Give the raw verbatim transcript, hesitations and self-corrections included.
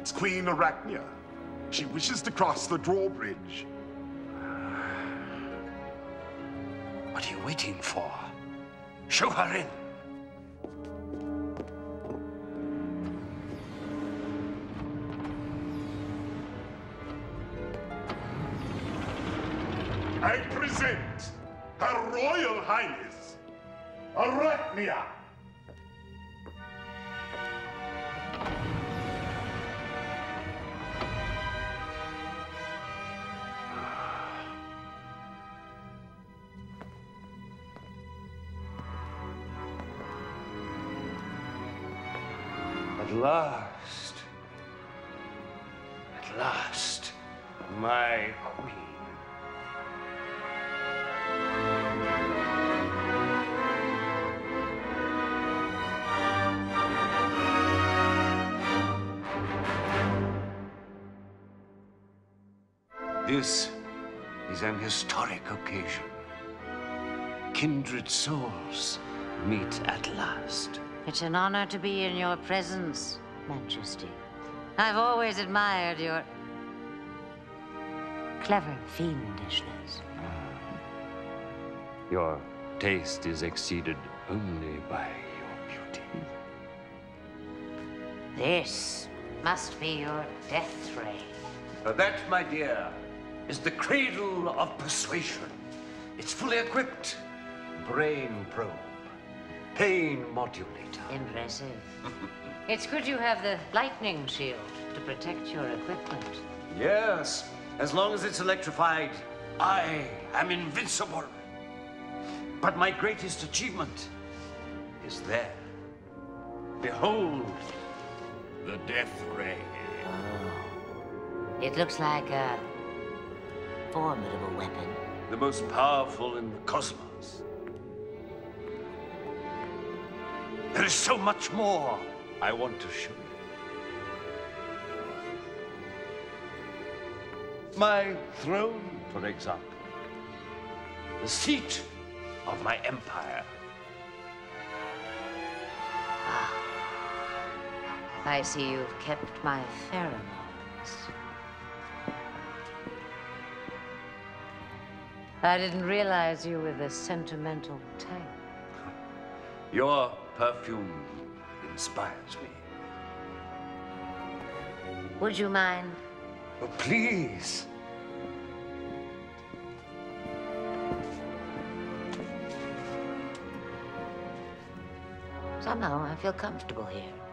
It's Queen Arachnia. She wishes to cross the drawbridge. What are you waiting for? Show her in. I present Her Royal Highness, Arachnia. At last, at last, my queen. This is an historic occasion. Kindred souls meet at last. It's an honor to be in your presence, Majesty. I've always admired your clever fiendishness. Your taste is exceeded only by your beauty. This must be your death ray. That, my dear, is the cradle of persuasion. It's fully equipped. Brain probe. Pain modulator. Impressive. It's good you have the lightning shield to protect your equipment. Yes, as long as it's electrified, I am invincible. But my greatest achievement is there. Behold, the death ray. Oh. It looks like a formidable weapon. The most powerful in the cosmos. There is so much more I want to show you. My throne, for example. The seat of my empire. Ah. I see you've kept my pheromones. I didn't realize you were the sentimental type. Your perfume inspires me. Would you mind? Oh, please. Somehow I feel comfortable here.